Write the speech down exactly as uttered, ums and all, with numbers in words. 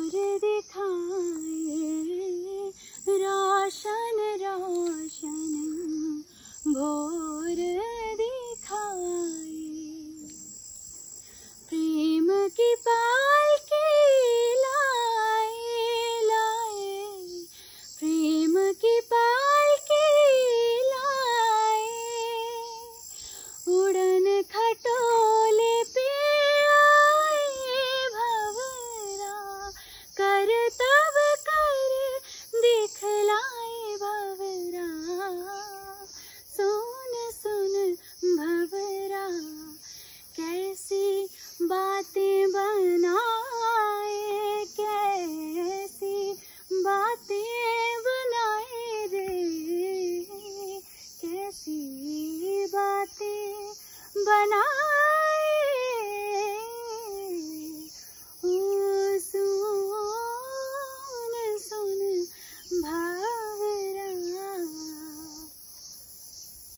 दिखाए, रोशन रोशन भोर दिखाए। प्रेम की पालकी लाए लाए, प्रेम की पालकी लाए, उड़न खटोले पे आए भंवरा, कर तब कर दिखलाए भंवरा। सुन सुन भंवरा, कैसी बातें बनाए, कैसी बातें बनाए रे, कैसी बातें बनाए।